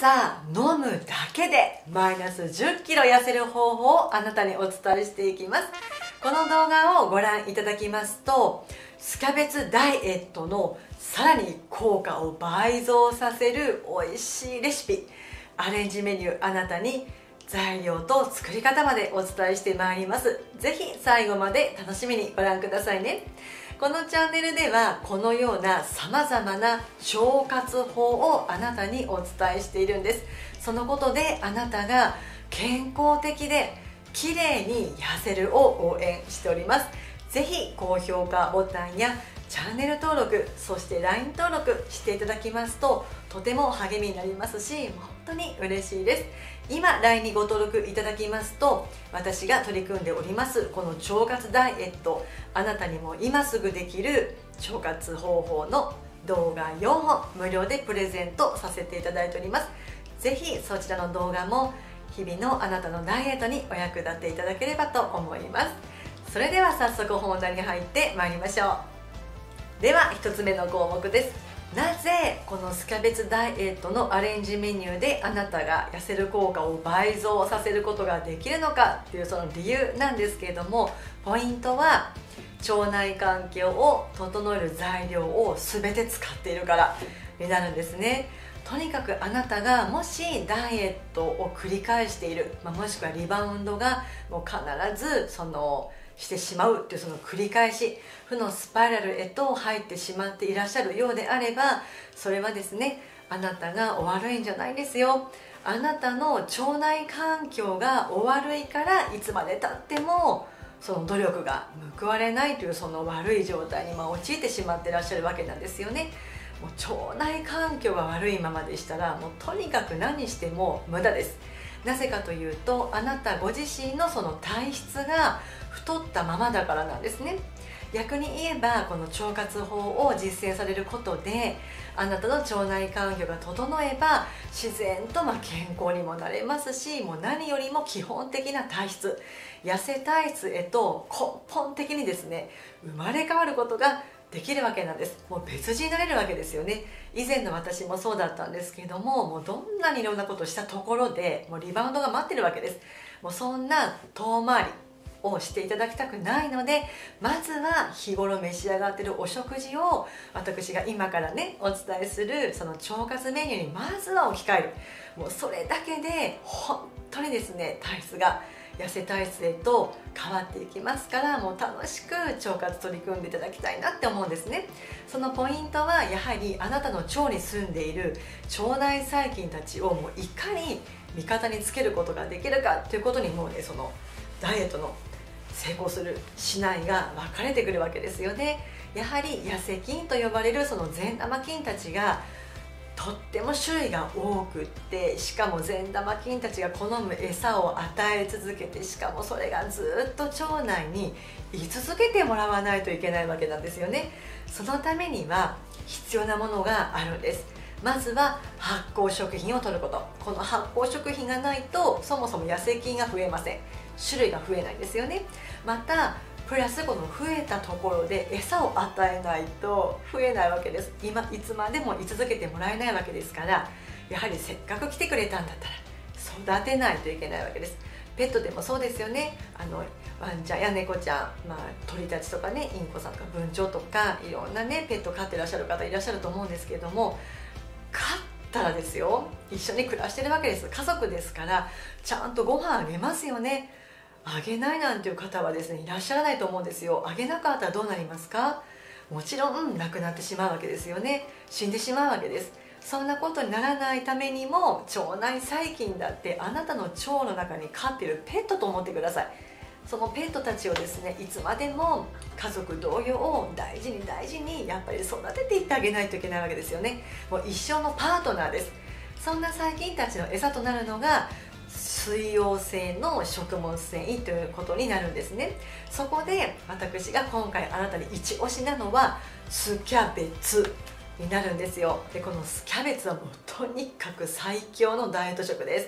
朝飲むだけでマイナス10キロ痩せる方法をあなたにお伝えしていきます。この動画をご覧いただきますと、スキャベツダイエットのさらに効果を倍増させる美味しいレシピ、アレンジメニュー、あなたに材料と作り方までお伝えしてまいります。ぜひ最後まで楽しみにご覧くださいね。このチャンネルではこのようなさまざまな腸活法をあなたにお伝えしているんです。そのことであなたが健康的で綺麗に痩せるを応援しております。ぜひ高評価ボタンやチャンネル登録、そして LINE 登録していただきますととても励みになりますし、本当に嬉しいです。今 LINE にご登録いただきますと、私が取り組んでおりますこの腸活ダイエット、あなたにも今すぐできる腸活方法の動画4本無料でプレゼントさせていただいております。ぜひそちらの動画も日々のあなたのダイエットにお役立ていただければと思います。それでは早速本題に入ってまいりましょう。では1つ目の項目です。なぜこのスキャベツダイエットのアレンジメニューであなたが痩せる効果を倍増させることができるのかっていうその理由なんですけれども、ポイントは腸内環境を整える材料を全て使っているからになるんですね。とにかくあなたがもしダイエットを繰り返している、もしくはリバウンドがもう必ずしてしまうっていうその繰り返し、負のスパイラルへと入ってしまっていらっしゃるようであれば、それはですね、あなたがお悪いんじゃないんですよ。あなたの腸内環境がお悪いからいつまでたってもその努力が報われないというその悪い状態に陥ってしまっていらっしゃるわけなんですよね。もう腸内環境が悪いままでしたらもうとにかく何しても無駄です。なぜかというと、あなたご自身のその体質が太ったままだからなんですね。逆に言えばこの腸活法を実践されることであなたの腸内環境が整えば自然と健康にもなれますし、もう何よりも基本的な体質、痩せ体質へと根本的にですね生まれ変わることができるわけなんです。もう別人になれるわけですよね。以前の私もそうだったんですけども、もうどんなにいろんなことをしたところでもうリバウンドが待ってるわけです。もうそんな遠回りをしていただきたくないので、まずは日頃召し上がっているお食事を私が今からねお伝えするその腸活メニューにまずは置き換える。もうそれだけで本当にですね体質が痩せ体質へと変わっていきますから、もう楽しく腸活取り組んでいただきたいなって思うんですね。そのポイントはやはりあなたの腸に住んでいる腸内細菌たちをもういかに味方につけることができるかということにもうね、そのダイエットの成功するしないが分かれてくるわけですよね。やはり痩せ菌と呼ばれるその善玉菌たちがとっても種類が多くって、しかも善玉菌たちが好む餌を与え続けて、しかもそれがずっと腸内に居続けてもらわないといけないわけなんですよね。そのためには必要なものがあるんです。まずは発酵食品を摂ること。この発酵食品がないとそもそも痩せ菌が増えません。種類が増えないんですよね。またプラスこの増えたところで餌を与えないと増えないわけです。いつまでも居続けてもらえないわけですから、やはりせっかく来てくれたんだったら育てないといけないわけです。ペットでもそうですよね。ワンちゃんや猫ちゃん、鳥たちとかね、インコさんとか文鳥とかいろんなねペット飼ってらっしゃる方いらっしゃると思うんですけれども、飼ったらですよ、一緒に暮らしてるわけです。家族ですからちゃんとご飯あげますよね。あげないなんていう方はですねいらっしゃらないと思うんですよ。あげなかったらどうなりますか？もちろん亡くなってしまうわけですよね。死んでしまうわけです。そんなことにならないためにも腸内細菌だってあなたの腸の中に飼っているペットと思ってください。そのペットたちをですねいつまでも家族同様大事に大事にやっぱり育てていってあげないといけないわけですよね。もう一生のパートナーです。そんな細菌たちの餌となるのが水溶性の食物繊維ということになるんですね。そこで私が今回あなたに一押しなのはスキャベツになるんですよ。でこのスキャベツはもうとにかく最強のダイエット食です。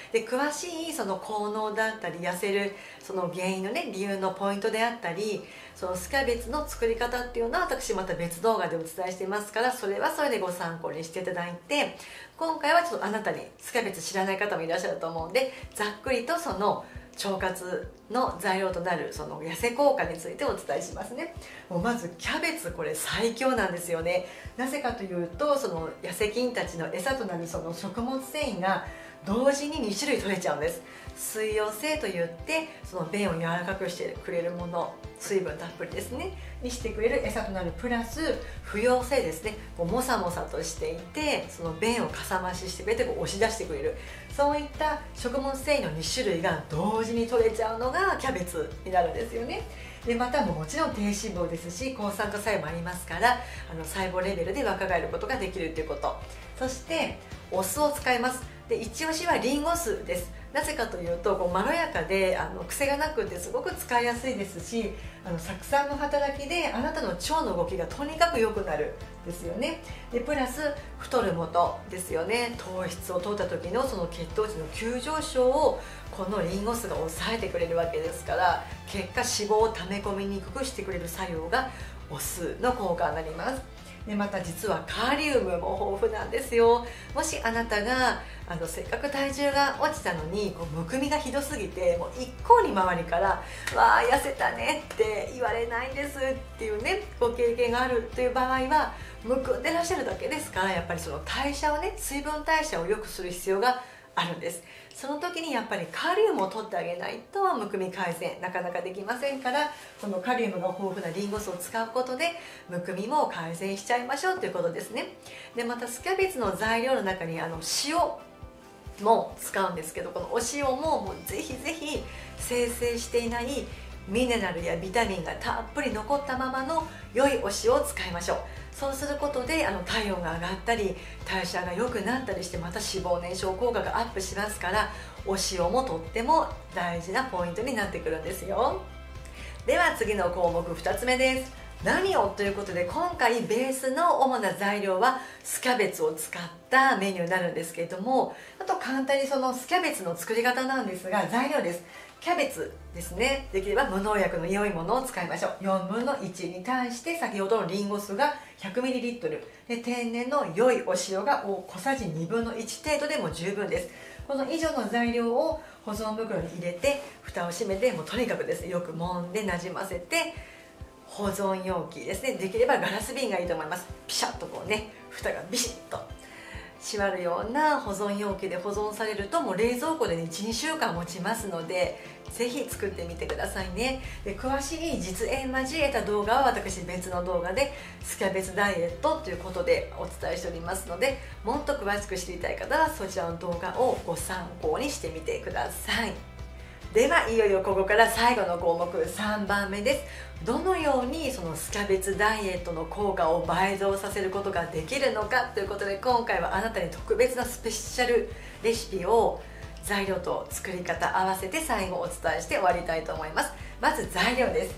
で詳しいその効能だったり痩せるその原因のね理由のポイントであったり、そのスキャベツの作り方っていうのは私また別動画でお伝えしていますから、それはそれでご参考にしていただいて、今回はちょっとあなたにスキャベツ知らない方もいらっしゃると思うんで、ざっくりとその腸活の材料となるその痩せ効果についてお伝えしますね。もうまずキャベツ、これ最強なんですよね。なぜかというと、その痩せ菌たちの餌となるその食物繊維が同時に2種類取れちゃうんです。水溶性といってその便を柔らかくしてくれるもの、水分たっぷりですねにしてくれる餌となるプラス、不溶性ですね、こうもさもさとしていてその便をかさ増ししてくれてこう押し出してくれる、そういった食物繊維の2種類が同時に取れちゃうのがキャベツになるんですよね。でまたもちろん低脂肪ですし抗酸化作用もありますから、細胞レベルで若返ることができるということ。そしてお酢を使います。で一押しはリンゴ酢です。なぜかというとこうまろやかで癖がなくてすごく使いやすいですし、酢酸の働きであなたの腸の動きがとにかく良くなるですよね。でプラス太る元ですよね。糖質を取った時のその血糖値の急上昇をこのリンゴ酢が抑えてくれるわけですから、結果脂肪を溜め込みにくくしてくれる作用がお酢の効果になります。でまた実はカリウムも豊富なんですよ。もしあなたがせっかく体重が落ちたのにこうむくみがひどすぎてもう一向に周りから「わあ痩せたね」って言われないんですっていうねご経験があるという場合は、むくんでらっしゃるだけですから、やっぱりその代謝をね、水分代謝を良くする必要があるんです。その時にやっぱりカリウムを取ってあげないとむくみ改善なかなかできませんから、このカリウムが豊富なリンゴ酢を使うことでむくみも改善しちゃいましょうということですね。でまたスキャベツの材料の中に塩も使うんですけど、このお塩もぜひぜひ生成していないミネラルやビタミンがたっぷり残ったままの良いお塩を使いましょう。そうすることで体温が上がったり代謝が良くなったりして、また脂肪燃焼効果がアップしますから、お塩もとっても大事なポイントになってくるんですよ。では次の項目2つ目です。何をということで、今回ベースの主な材料はスキャベツを使ったメニューになるんですけれども、あと簡単にそのスキャベツの作り方なんですが、材料です。キャベツですね、できれば無農薬の良いものを使いましょう。4分の1に対して先ほどのリンゴ酢が 100ml で、天然の良いお塩が小さじ1分の1程度でも十分です。この以上の材料を保存袋に入れて蓋を閉めて、もうとにかくですねよく揉んでなじませて、保存容器ですね、できればガラス瓶がいいと思います。ピシャッとこうね蓋がビシッと閉まるような保存容器で保存されると、もう冷蔵庫で 1,2 週間持ちますので、ぜひ作ってみてくださいね。で詳しい実演交えた動画は私別の動画でスキャベツダイエットということでお伝えしておりますので、もっと詳しく知りたい方はそちらの動画をご参考にしてみてください。ではいよいよここから最後の項目3番目です。どのようにそのスキャベツダイエットの効果を倍増させることができるのかということで、今回はあなたに特別なスペシャルレシピを材料と作り方合わせて最後お伝えして終わりたいと思います。まず材料です。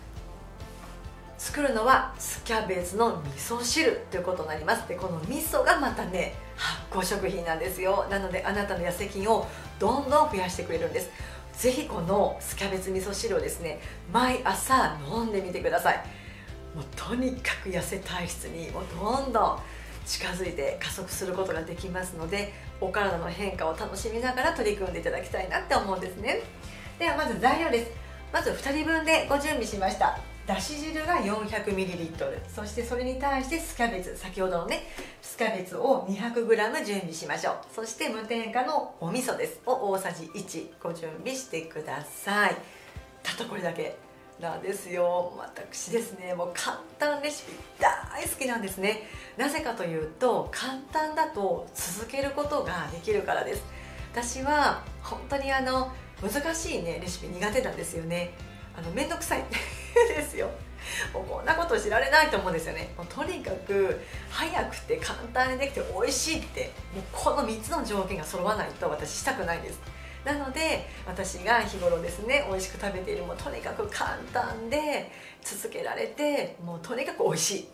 作るのはスキャベツの味噌汁ということになります。でこの味噌がまたね発酵食品なんですよ。なのであなたの痩せ菌をどんどん増やしてくれるんです。ぜひこのスキャベツ味噌汁をですね毎朝飲んでみてください。もうとにかく痩せ体質にもうどんどん近づいて加速することができますので、お体の変化を楽しみながら取り組んでいただきたいなって思うんですね。ではまず材料です。まず2人分でご準備しました。だし汁が 400ml、 そしてそれに対してスキャベツ、先ほどのねスキャベツを 200g 準備しましょう。そして無添加のお味噌ですを大さじ1ご準備してください。たったこれだけなんですよ。私ですねもう簡単レシピ大好きなんですね。なぜかというと簡単だと続けることができるからです。私は本当に難しいねレシピ苦手なんですよね。めんどくさいですよ。もうこんなこと知られないと思うんですよね。もうとにかく早くて簡単にできて美味しいって、もうこの3つの条件が揃わないと私したくないんです。なので私が日頃ですね美味しく食べているもうとにかく簡単で続けられてもうとにかく美味しい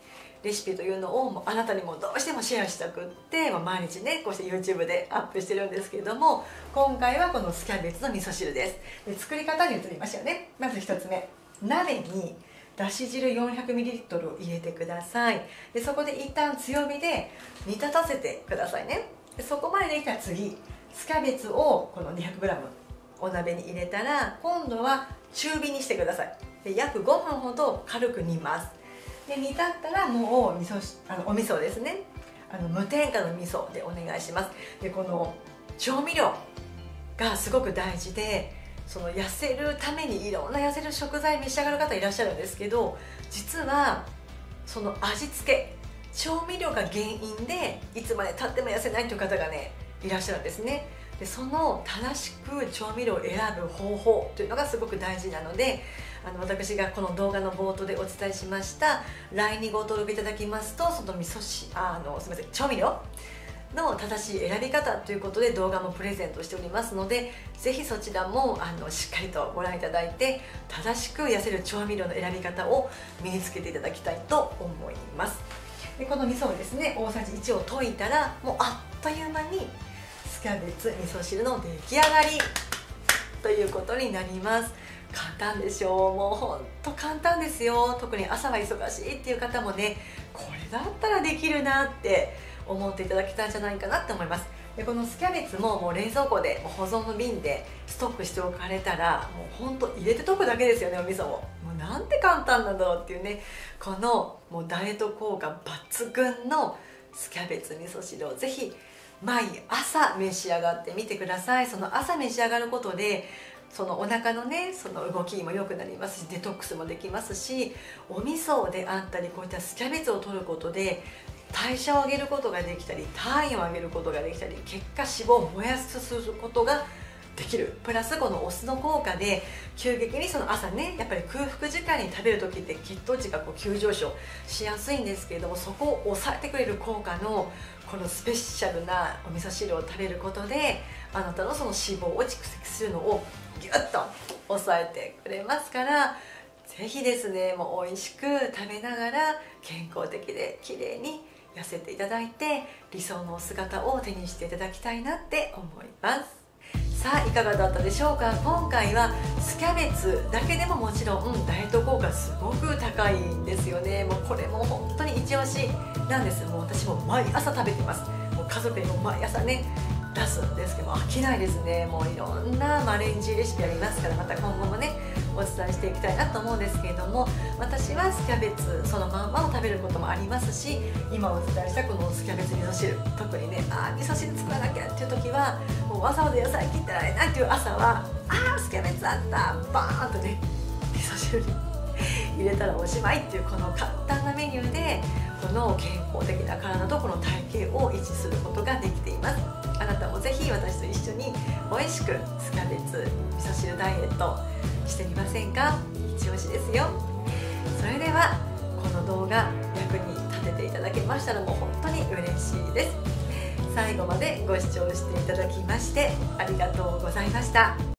レシピというのをもうあなたにもどうしてもシェアしたくって、毎日ねこうして YouTube でアップしてるんですけれども、今回はこのスキャベツの味噌汁です。で作り方に移りましたよね。まず1つ目、鍋にだし汁 400ml を入れてください。でそこで一旦強火で煮立たせてくださいね。でそこまでできたら次、スキャベツをこの 200g お鍋に入れたら、今度は中火にしてください。で約5分ほど軽く煮ます。で煮立ったらもうお味噌ですね、無添加の味噌でお願いします。でこの調味料がすごく大事で、その痩せるためにいろんな痩せる食材召し上がる方いらっしゃるんですけど、実はその味付け、調味料が原因でいつまでたっても痩せないという方がねいらっしゃるんですね。でその正しく調味料を選ぶ方法というのがすごく大事なので、私がこの動画の冒頭でお伝えしました LINE にご登録いただきますと、そのすみません、調味料の正しい選び方ということで動画もプレゼントしておりますので、ぜひそちらもしっかりとご覧いただいて、正しく痩せる調味料の選び方を身につけていただきたいと思います。でこの味噌をですね大さじ1を溶いたら、もうあっという間にスキャベツ味噌汁の出来上がりということになります。簡単でしょう。もうほんと簡単ですよ。特に朝は忙しいっていう方もね、これだったらできるなって思っていただけたんじゃないかなって思います。でこのスキャベツももう冷蔵庫で保存の瓶でストックしておかれたら、もうほんと入れて溶くだけですよね、お味噌を。もうなんて簡単なんだろうっていうね、このもうダイエット効果抜群のスキャベツ味噌汁をぜひ毎朝召し上がってみてください。その朝召し上がることで、そのお腹のねその動きも良くなりますし、デトックスもできますし、お味噌であったりこういったスキャベツを取ることで代謝を上げることができたり、体位を上げることができたり、結果脂肪を燃やすことができる。プラスこのお酢の効果で急激にその朝ね、やっぱり空腹時間に食べる時って血糖値が急上昇しやすいんですけれども、そこを抑えてくれる効果のこのスペシャルなお味噌汁を食べることで、あなたのその脂肪を蓄積するのをギュッと抑えてくれますから、ぜひですねもう美味しく食べながら健康的で綺麗に痩せていただいて、理想のお姿を手にしていただきたいなって思います。さあいかがだったでしょうか。今回はスキャベツだけでももちろんダイエット効果すごく高いんですよね。もうこれも本当に一押しなんです。もう私も毎朝食べてます。もう家族にも毎朝ね出すんですけども飽きないですね。もういろんなアレンジレシピありますから、また今後もねお伝えしていきたいなと思うんですけれども、私はスキャベツそのまんまを食べることもありますし、今お伝えしたこのスキャベツ味噌汁、特にね味噌汁作らなきゃっていう時はもうわざわざ野菜切ってられないっていう朝はスキャベツあったバーンとね味噌汁に入れたらおしまいっていう、この簡単なメニューでこの健康的な体とこの体型を維持することができています。あなたもぜひ私と一緒に美味しくスキャベツ味噌汁ダイエットしてみませんか。一押しですよ。それではこの動画役に立てていただけましたらもう本当に嬉しいです。最後までご視聴していただきましてありがとうございました。